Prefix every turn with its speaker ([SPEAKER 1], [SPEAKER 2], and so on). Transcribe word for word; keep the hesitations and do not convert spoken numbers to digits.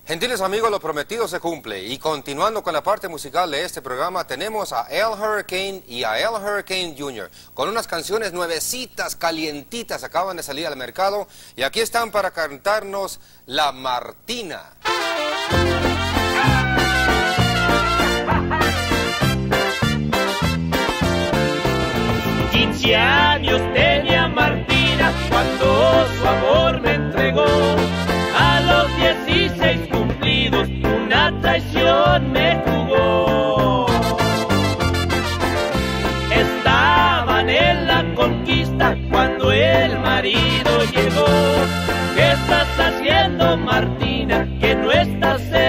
[SPEAKER 1] Gentiles amigos, lo prometido se cumple. Y continuando con la parte musical de este programa, tenemos a El Hurricane y a El Hurricane junior con unas canciones nuevecitas, calientitas, acaban de salir al mercado. Y aquí están para cantarnos La Martina.
[SPEAKER 2] quince años tenía Martina cuando su amor me entregó. A los dieciséis cumplidos una traición me jugó. Estaban en la conquista cuando el marido llegó. ¿Qué estás haciendo, Martina, que no estás en